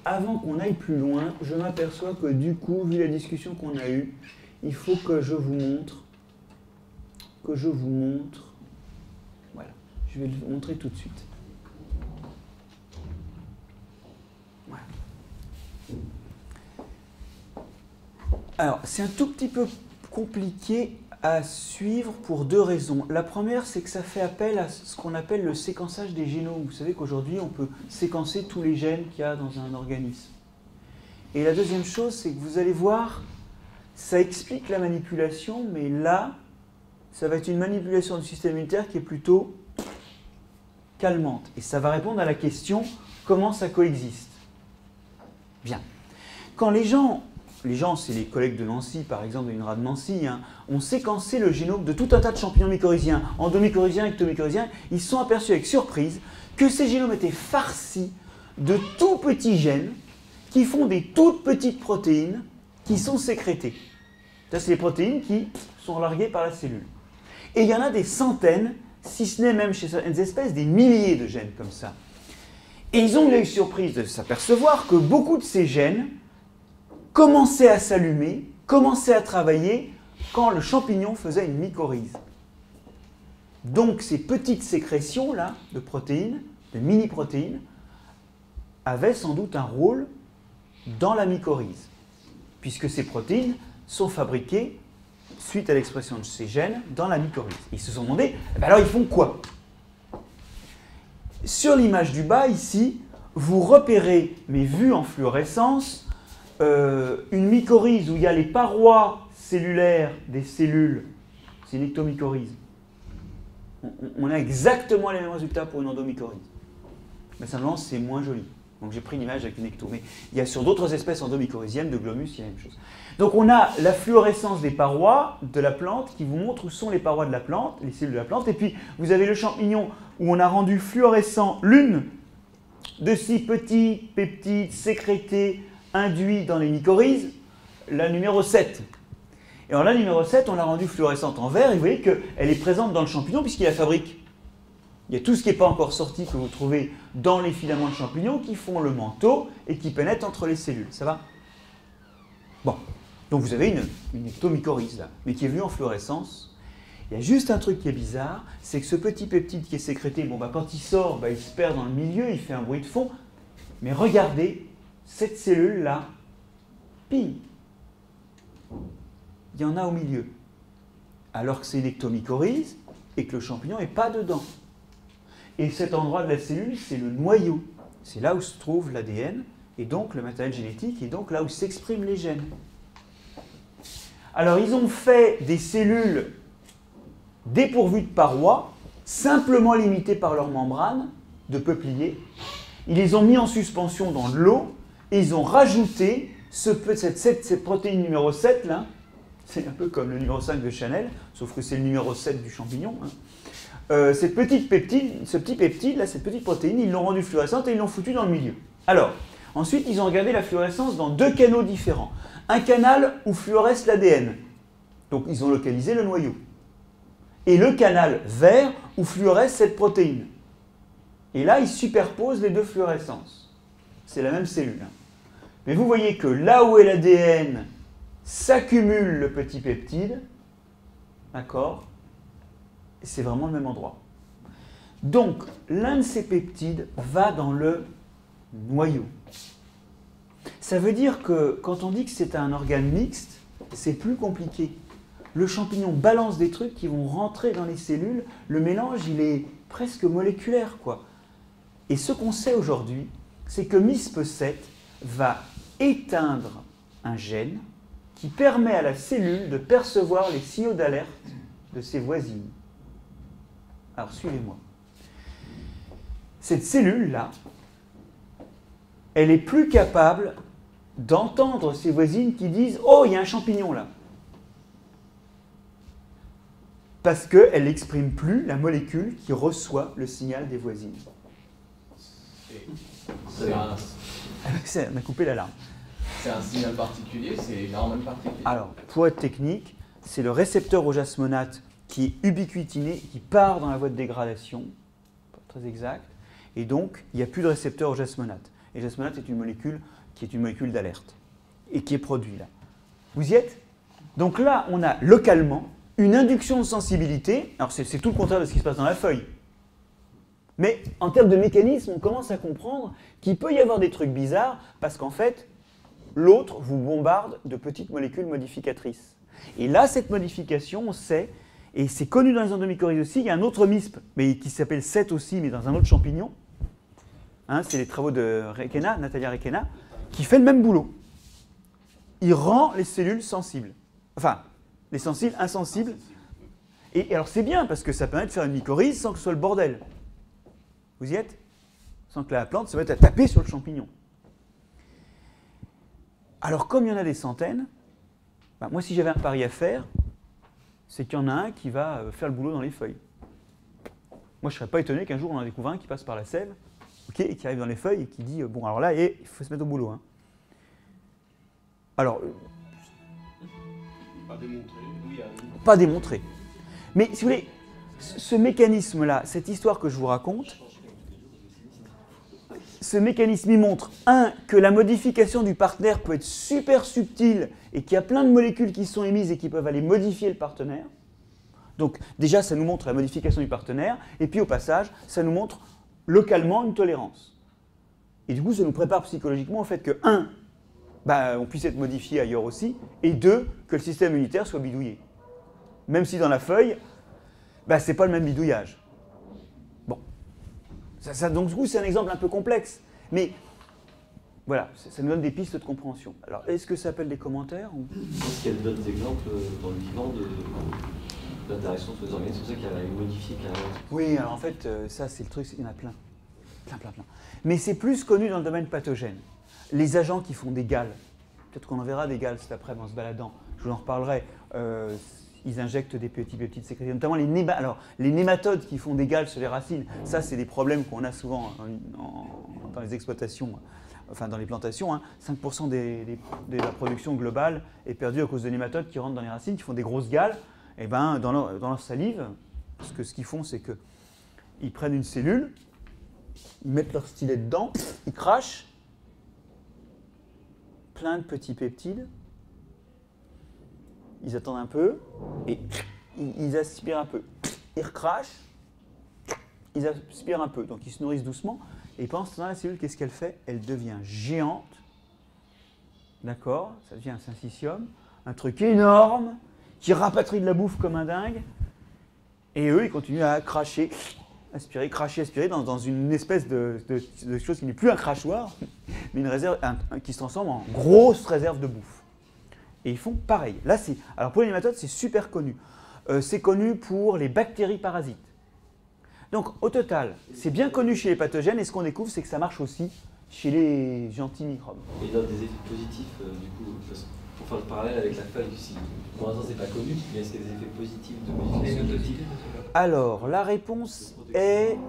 avant qu'on aille plus loin, je m'aperçois que du coup, vu la discussion qu'on a eue, il faut que je vous montre. Voilà, je vais le montrer tout de suite. Voilà. Alors, c'est un tout petit peu compliqué à suivre pour deux raisons. La première, c'est que ça fait appel à ce qu'on appelle le séquençage des génomes. Vous savez qu'aujourd'hui, on peut séquencer tous les gènes qu'il y a dans un organisme. Et la deuxième chose, c'est que vous allez voir, ça explique la manipulation, mais là, ça va être une manipulation du système immunitaire qui est plutôt calmante. Et ça va répondre à la question, comment ça coexiste? Bien. Quand les gens, c'est les collègues de Nancy, par exemple, de l'INRA de Nancy, ont séquencé le génome de tout un tas de champignons mycorhiziens, endomycorhiziens, ectomycorhiziens, ils se sont aperçus avec surprise que ces génomes étaient farcis de tout petits gènes qui font des toutes petites protéines qui sont sécrétées. Ça, c'est les protéines qui sont larguées par la cellule. Et il y en a des centaines, si ce n'est même chez certaines espèces, des milliers de gènes comme ça. Et ils ont eu surprise de s'apercevoir que beaucoup de ces gènes commençaient à s'allumer, commençaient à travailler quand le champignon faisait une mycorhize. Donc ces petites sécrétions-là de protéines, de mini-protéines, avaient sans doute un rôle dans la mycorhize, puisque ces protéines sont fabriquées suite à l'expression de ces gènes dans la mycorhize. Ils se sont demandé, eh bien alors ils font quoi? Sur l'image du bas, ici, vous repérez, mais vu en fluorescence, une mycorhize où il y a les parois cellulaires des cellules, c'est une ectomycorhize. On a exactement les mêmes résultats pour une endomycorhize. Mais simplement, c'est moins joli. Donc j'ai pris une image avec une ecto. Mais il y a sur d'autres espèces endomycorhiziennes, de glomus, il y a la même chose. Donc on a la fluorescence des parois de la plante qui vous montre où sont les parois de la plante, les cellules de la plante. Et puis vous avez le champignon où on a rendu fluorescent l'une de ces petits peptides sécrétés induits dans les mycorhizes, la numéro 7. Et alors la numéro 7, on l'a rendue fluorescente en vert, et vous voyez qu'elle est présente dans le champignon puisqu'il la fabrique. Il y a tout ce qui n'est pas encore sorti que vous trouvez dans les filaments de champignons qui font le manteau et qui pénètrent entre les cellules. Ça va? Bon. Donc vous avez une ectomycorhize là, mais qui est venue en fluorescence. Il y a juste un truc qui est bizarre, c'est que ce petit peptide qui est sécrété, bon, quand il sort, il se perd dans le milieu, il fait un bruit de fond. Mais regardez, cette cellule-là, ping, il y en a au milieu. Alors que c'est une ectomycorhize et que le champignon n'est pas dedans. Et cet endroit de la cellule, c'est le noyau. C'est là où se trouve l'ADN, et donc le matériel génétique, et donc là où s'expriment les gènes. Alors, ils ont fait des cellules dépourvues de parois, simplement limitées par leur membrane de peuplier. Ils les ont mis en suspension dans de l'eau, et ils ont rajouté cette protéine numéro 7, là. C'est un peu comme le numéro 5 de Chanel, sauf que c'est le numéro 7 du champignon. Cette petite peptide, ce petit peptide, là, cette petite protéine, ils l'ont rendue fluorescente et ils l'ont foutue dans le milieu. Alors, ensuite, ils ont regardé la fluorescence dans deux canaux différents. Un canal où fluoresce l'ADN. Donc, ils ont localisé le noyau. Et le canal vert où fluoresce cette protéine. Et là, ils superposent les deux fluorescences. C'est la même cellule. Mais vous voyez que là où est l'ADN, s'accumule le petit peptide. D'accord? C'est vraiment le même endroit. Donc, l'un de ces peptides va dans le noyau. Ça veut dire que quand on dit que c'est un organe mixte, c'est plus compliqué. Le champignon balance des trucs qui vont rentrer dans les cellules. Le mélange, il est presque moléculaire, quoi. Et ce qu'on sait aujourd'hui, c'est que MISP7 va éteindre un gène qui permet à la cellule de percevoir les signaux d'alerte de ses voisines. Alors, suivez-moi. Cette cellule-là, elle est plus capable d'entendre ses voisines qui disent « Oh, il y a un champignon là !» Parce qu'elle n'exprime plus la molécule qui reçoit le signal des voisines. On a coupé l'alarme. C'est un signal particulier, c'est une hormone particulière. Alors, pour être technique, c'est le récepteur au jasmonate qui est ubiquitiné, qui part dans la voie de dégradation, pas très exact, et donc il n'y a plus de récepteur au jasmonate. Et le jasmonate est une molécule qui est une molécule d'alerte, et qui est produit là. Vous y êtes? Donc là, on a localement une induction de sensibilité. Alors c'est tout le contraire de ce qui se passe dans la feuille. Mais en termes de mécanisme, on commence à comprendre qu'il peut y avoir des trucs bizarres, parce qu'en fait, l'autre vous bombarde de petites molécules modificatrices. Et là, cette modification, on sait, et c'est connu dans les endomycorhizes aussi, il y a un autre MISP, mais qui s'appelle 7 aussi, mais dans un autre champignon. Hein, c'est les travaux de Requena, Natalia Requena, qui fait le même boulot. Il rend les cellules sensibles. Enfin, les sensibles insensibles. Et alors c'est bien, parce que ça permet de faire une mycorhize sans que ce soit le bordel. Vous y êtes? Sans que la plante se mette à taper sur le champignon. Alors, comme il y en a des centaines, bah, moi, si j'avais un pari à faire, c'est qu'il y en a un qui va faire le boulot dans les feuilles. Moi, je ne serais pas étonné qu'un jour, on en découvre un qui passe par la sève, okay, et qui arrive dans les feuilles et qui dit bon, alors là, il faut se mettre au boulot. Hein. Alors. Pas démontré. Oui, pas démontré. Mais si vous voulez, ce mécanisme-là, cette histoire que je vous raconte, ce mécanisme, il montre, que la modification du partenaire peut être super subtile et qu'il y a plein de molécules qui sont émises et qui peuvent aller modifier le partenaire. Donc déjà, ça nous montre la modification du partenaire, et puis au passage, ça nous montre localement une tolérance. Et du coup, ça nous prépare psychologiquement au fait que, on puisse être modifié ailleurs aussi, et 2, que le système immunitaire soit bidouillé. Même si dans la feuille, c'est pas le même bidouillage. Donc, du coup, c'est un exemple un peu complexe. Mais voilà, ça nous donne des pistes de compréhension. Alors, est-ce que ça appelle des commentaires ou... Est-ce qu'il y a d'autres exemples dans le vivant d'interaction entre les organismes? C'est pour ça qu'il y a modifié carrément. Oui, alors en fait, ça, c'est le truc, il y en a plein. Plein. Mais c'est plus connu dans le domaine pathogène. Les agents qui font des gales, peut-être qu'on en verra des gales cet après-midi en se baladant, je vous en reparlerai. Ils injectent des petits peptides sécrétés, notamment les nématodes qui font des gales sur les racines. Ça, c'est des problèmes qu'on a souvent dans les exploitations, enfin dans les plantations. 5% de la production globale est perdue à cause de nématodes qui rentrent dans les racines, qui font des grosses gales. Et dans leur salive, parce que ce qu'ils font, c'est qu'ils prennent une cellule, ils mettent leur stylet dedans, ils crachent plein de petits peptides. Ils attendent un peu et ils aspirent un peu. Ils recrachent, ils aspirent un peu. Donc ils se nourrissent doucement. Et pendant ce temps-là, la cellule, qu'est-ce qu'elle fait? Elle devient géante. D'accord? Ça devient un syncytium. Un truc énorme qui rapatrie de la bouffe comme un dingue. Et eux, ils continuent à cracher, aspirer, cracher, aspirer dans une espèce de chose qui n'est plus un crachoir, mais une réserve qui se transforme en grosse réserve de bouffe. Et ils font pareil. Là, alors pour les nématodes, c'est super connu. C'est connu pour les bactéries parasites. Donc au total, c'est bien connu chez les pathogènes et ce qu'on découvre, c'est que ça marche aussi chez les gentils microbes. Et il y a des effets positifs, du coup, pour faire le parallèle avec la feuille aussi. Pour l'instant, c'est pas connu, mais est-ce qu'il y a des effets positifs de modification? Alors, la réponse est...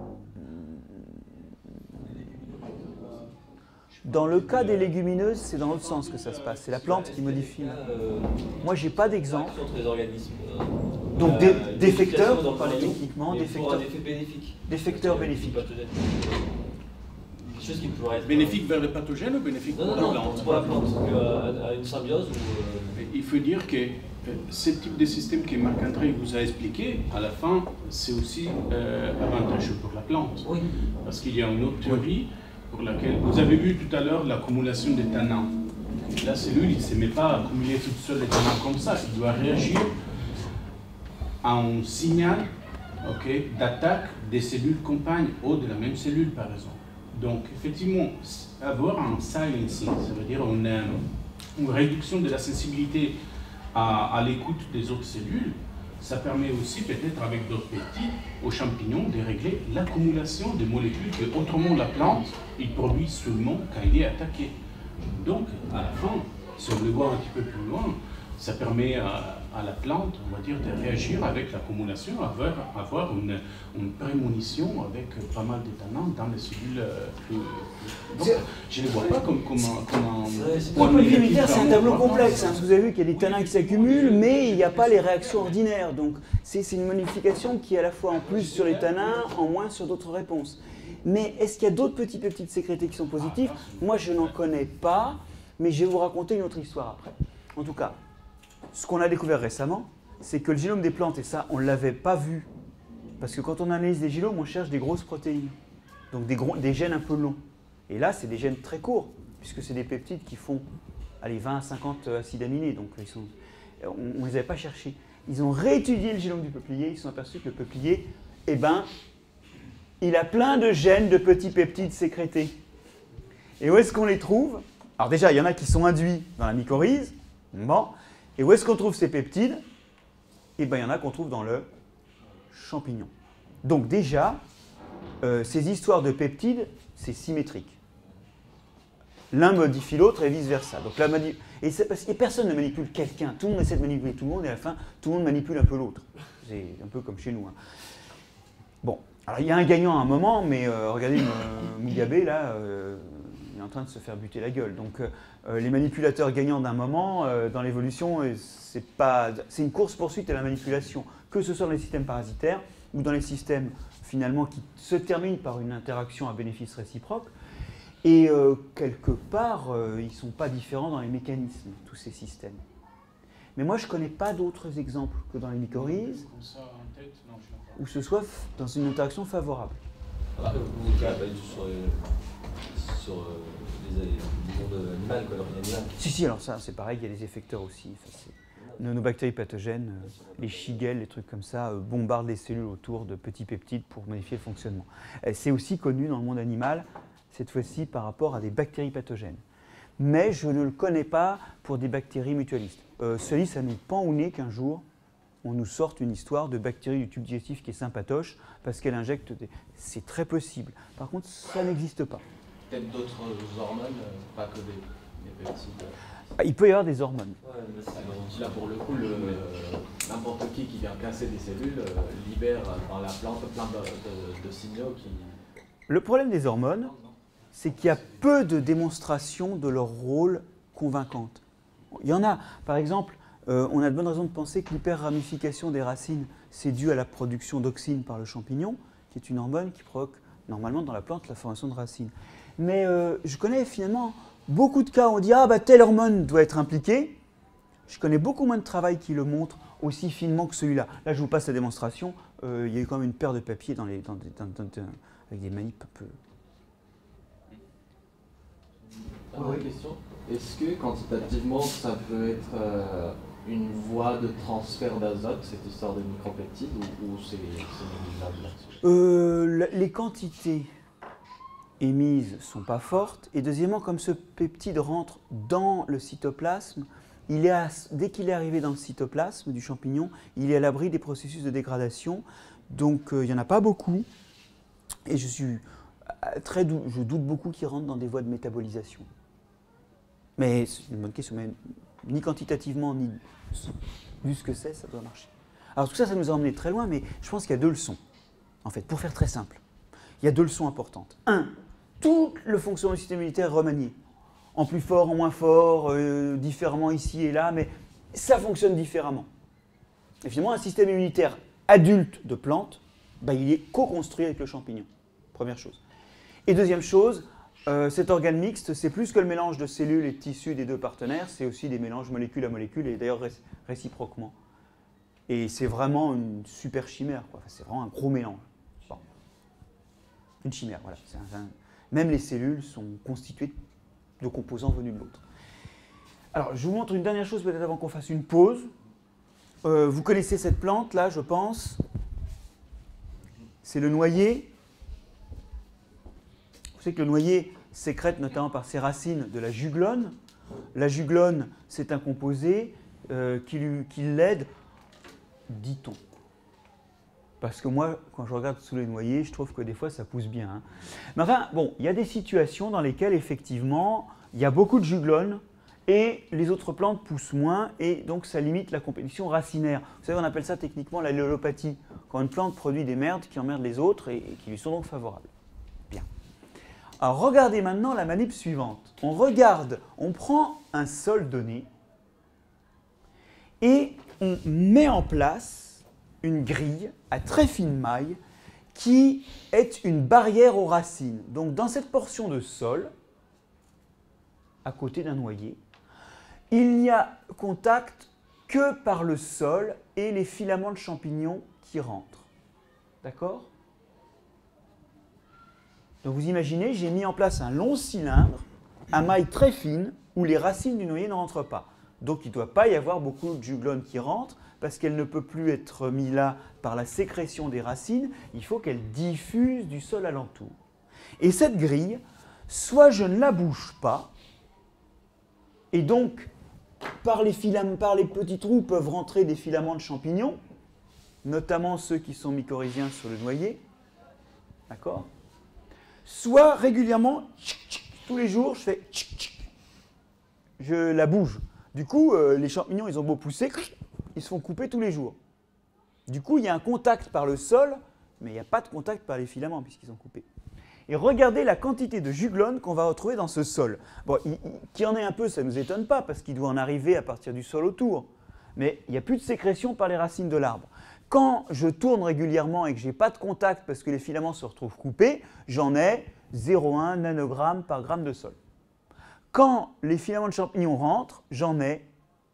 Dans le cas des légumineuses, c'est dans l'autre sens que ça se passe. C'est la plante qui modifie. Moi, j'ai pas d'exemple. Donc, défecteurs, on en parlait techniquement, défecteurs bénéfiques. Quelque chose qui pourrait être bénéfique vers le pathogène ou bénéfique pour la plante? Pour la plante, à une symbiose ou... Il faut dire que ce type de système que Marc-André vous a expliqué, à la fin, c'est aussi avantageux pour la plante. Oui. Parce qu'il y a une autre théorie pour laquelle vous avez vu tout à l'heure l'accumulation des tanins. La cellule, il ne se met pas à accumuler toute seule les tanins comme ça. Il doit réagir à un signal d'attaque des cellules compagnes ou de la même cellule, par exemple. Donc, effectivement, avoir un silencing, ça veut dire une réduction de la sensibilité à l'écoute des autres cellules, ça permet aussi, peut-être avec d'autres peptides, aux champignons de régler l'accumulation des molécules que, autrement, la plante, il produit seulement quand il est attaqué. Donc, à la fin, si on le voit un petit peu plus loin, ça permet à la plante, on va dire, de réagir avec l'accumulation, avoir une prémonition avec pas mal d'éthanants dans les cellules. Donc, je ne les vois pas comme un point négatif. C'est un tableau complexe. Vous avez vu qu'il y a des tanins qui s'accumulent, mais il n'y a pas les réactions ordinaires. Donc, c'est une modification qui est à la fois en plus sur les tanins, en moins sur d'autres réponses. Mais est-ce qu'il y a d'autres petits peptides sécrétés qui sont positifs? Moi, je n'en connais pas, mais je vais vous raconter une autre histoire après. En tout cas, ce qu'on a découvert récemment, c'est que le génome des plantes, et ça, on ne l'avait pas vu, parce que quand on analyse des génomes, on cherche des grosses protéines, donc des gènes un peu longs. Et là, c'est des gènes très courts, puisque c'est des peptides qui font allez, 20 à 50 acides aminés, donc on ne les avait pas cherchés. Ils ont réétudié le génome du peuplier, ils se sont aperçus que le peuplier, eh ben, il a plein de gènes de petits peptides sécrétés. Et où est-ce qu'on les trouve? Alors déjà, il y en a qui sont induits dans la mycorhize. Bon. Et où est-ce qu'on trouve ces peptides? Eh bien, il y en a qu'on trouve dans le champignon. Donc déjà, ces histoires de peptides, c'est symétrique. L'un modifie l'autre et vice-versa. Donc et personne ne manipule quelqu'un. Tout le monde essaie de manipuler tout le monde et à la fin, tout le monde manipule un peu l'autre. C'est un peu comme chez nous. Hein. Bon, alors il y a un gagnant à un moment, mais regardez Mugabe, là, il est en train de se faire buter la gueule. Donc les manipulateurs gagnants d'un moment, dans l'évolution, c'est une course-poursuite à la manipulation, que ce soit dans les systèmes parasitaires ou dans les systèmes finalement qui se terminent par une interaction à bénéfice réciproque. Et quelque part, ils ne sont pas différents dans les mécanismes, tous ces systèmes. Mais moi, je ne connais pas d'autres exemples que dans les mycorhizes, où ce soit dans une interaction favorable. Ah, vous n'avez pas du tout sur les mondes animaux, quoi, l'origine animale. Si, alors ça, c'est pareil, il y a des effecteurs aussi. Nos bactéries pathogènes, les shigelles, les trucs comme ça, bombardent les cellules autour de petits peptides pour modifier le fonctionnement. C'est aussi connu dans le monde animal, cette fois-ci par rapport à des bactéries pathogènes. Mais je ne le connais pas pour des bactéries mutualistes. Cela, ça nous pend au nez qu'un jour, on nous sorte une histoire de bactérie du tube digestif qui est sympatoche parce qu'elle injecte des... C'est très possible. Par contre, ça n'existe pas. Peut-être d'autres hormones, pas que des peptides. Il peut y avoir des hormones. Là, pour le coup, n'importe qui vient casser des cellules libère dans la plante plein de signaux qui... Le problème des hormones, c'est qu'il y a peu de démonstrations de leur rôle convaincantes. Il y en a, par exemple, on a de bonnes raisons de penser que l'hyperramification des racines, c'est dû à la production d'auxine par le champignon, qui est une hormone qui provoque normalement dans la plante la formation de racines. Mais je connais finalement beaucoup de cas où on dit « Ah, bah, telle hormone doit être impliquée ». Je connais beaucoup moins de travail qui le montre aussi finement que celui-là. Là, je vous passe la démonstration. Il y a eu quand même une paire de papiers avec des manips un peu... Dernière question. Est-ce que quantitativement, ça peut être une voie de transfert d'azote, cette histoire de micropeptides, ou c'est négligeable là-dessus? Les quantités émises ne sont pas fortes. Et deuxièmement, comme ce peptide rentre dans le cytoplasme, dès qu'il est arrivé dans le cytoplasme du champignon, il est à l'abri des processus de dégradation. Donc il n'y en a pas beaucoup. Et je doute beaucoup qu'il rentre dans des voies de métabolisation. Mais c'est une bonne question. Mais ni quantitativement, ni vu ce que c'est, ça doit marcher. Alors tout ça, ça nous a emmené très loin, mais je pense qu'il y a deux leçons. En fait, pour faire très simple, il y a deux leçons importantes. Un, tout le fonctionnement du système immunitaire est remanié. En plus fort, en moins fort, différemment ici et là, mais ça fonctionne différemment. Et finalement, un système immunitaire adulte de plantes, il est co-construit avec le champignon. Première chose. Et deuxième chose, cet organe mixte, c'est plus que le mélange de cellules et de tissus des deux partenaires, c'est aussi des mélanges molécule à molécule et d'ailleurs réciproquement. Et c'est vraiment une super chimère, quoi. Enfin, c'est vraiment un gros mélange. Bon. Une chimère, voilà. Même les cellules sont constituées de composants venus de l'autre. Alors, je vous montre une dernière chose peut-être avant qu'on fasse une pause. Vous connaissez cette plante là, je pense. C'est le noyer. Vous savez que le noyer sécrète notamment par ses racines de la juglone. La juglone, c'est un composé qui l'aide, dit-on. Parce que moi, quand je regarde sous les noyers, je trouve que des fois, ça pousse bien. Hein. Mais enfin, bon, il y a des situations dans lesquelles, effectivement, il y a beaucoup de juglone et les autres plantes poussent moins et donc ça limite la compétition racinaire. Vous savez, on appelle ça techniquement la llélopathie, quand une plante produit des merdes qui emmerdent les autres et qui lui sont donc favorables. Bien. Alors, regardez maintenant la manip suivante. On prend un sol donné et on met en place une grille à très fine maille qui est une barrière aux racines. Donc dans cette portion de sol, à côté d'un noyer, il n'y a contact que par le sol et les filaments de champignons qui rentrent. D'accord? Donc vous imaginez, j'ai mis en place un long cylindre, à maille très fine, où les racines du noyer ne rentrent pas. Donc il ne doit pas y avoir beaucoup de juglone qui rentrent, parce qu'elle ne peut plus être mise là par la sécrétion des racines, il faut qu'elle diffuse du sol alentour. Et cette grille, soit je ne la bouge pas, et donc par les petits trous peuvent rentrer des filaments de champignons, notamment ceux qui sont mycorhiziens sur le noyer, d'accord? Soit régulièrement, tous les jours, je la bouge. Du coup, les champignons, ils ont beau pousser, ils se font couper tous les jours. Du coup, il y a un contact par le sol, mais il n'y a pas de contact par les filaments puisqu'ils sont coupés. Et regardez la quantité de juglone qu'on va retrouver dans ce sol. Bon, qu'il y en ait un peu, ça ne nous étonne pas parce qu'il doit en arriver à partir du sol autour. Mais il n'y a plus de sécrétion par les racines de l'arbre. Quand je tourne régulièrement et que je n'ai pas de contact parce que les filaments se retrouvent coupés, j'en ai 0,1 nanogramme par gramme de sol. Quand les filaments de champignons rentrent, j'en ai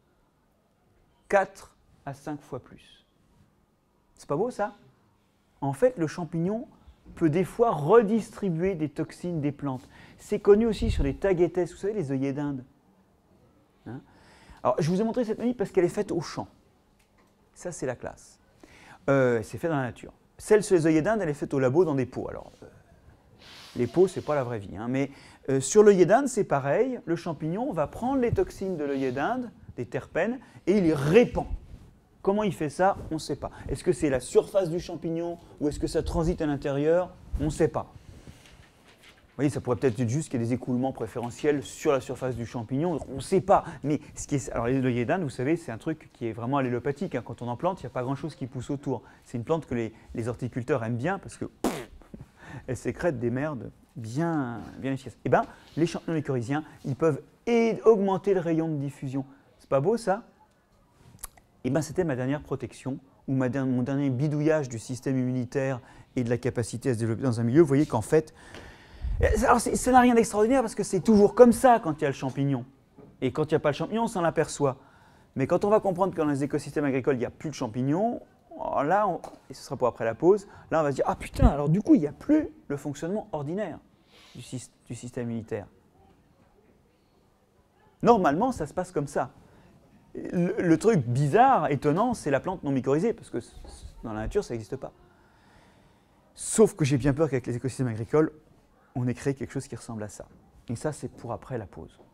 4 à 5 fois plus. C'est pas beau ça? En fait, le champignon peut des fois redistribuer des toxines des plantes. C'est connu aussi sur les tagetes, vous savez, les œillets d'Inde. Hein? Alors, je vous ai montré cette manip parce qu'elle est faite au champ. Ça, c'est la classe. C'est fait dans la nature. Celle sur les œillets d'Inde, elle est faite au labo dans des pots. Alors, les pots, ce n'est pas la vraie vie. Hein, mais sur l'œillet d'Inde, c'est pareil. Le champignon va prendre les toxines de l'œillet d'Inde, des terpènes, et il les répand. Comment il fait ça? On ne sait pas. Est-ce que c'est la surface du champignon ou est-ce que ça transite à l'intérieur? On ne sait pas. Vous voyez, ça pourrait peut-être être juste qu'il y a des écoulements préférentiels sur la surface du champignon. On ne sait pas. Mais ce qui est, alors l'œillet d'Inde, vous savez, c'est un truc qui est vraiment allélopathique. Hein. Quand on en plante, il n'y a pas grand-chose qui pousse autour. C'est une plante que les horticulteurs aiment bien parce que elle sécrète des merdes bien efficaces. Eh bien, les champignons mycorhiziens, ils peuvent augmenter le rayon de diffusion. C'est pas beau ça? Eh bien, c'était ma dernière protection, ou mon dernier bidouillage du système immunitaire et de la capacité à se développer dans un milieu. Vous voyez qu'en fait, alors ça n'a rien d'extraordinaire parce que c'est toujours comme ça quand il y a le champignon. Et quand il n'y a pas le champignon, on s'en aperçoit. Mais quand on va comprendre que dans les écosystèmes agricoles, il n'y a plus de champignons, là, et ce sera pour après la pause, là on va se dire « Ah putain, alors du coup, il n'y a plus le fonctionnement ordinaire du système immunitaire. » Normalement, ça se passe comme ça. Le truc bizarre, étonnant, c'est la plante non mycorhizée, parce que dans la nature, ça n'existe pas. Sauf que j'ai bien peur qu'avec les écosystèmes agricoles, on ait créé quelque chose qui ressemble à ça. Et ça, c'est pour après la pause.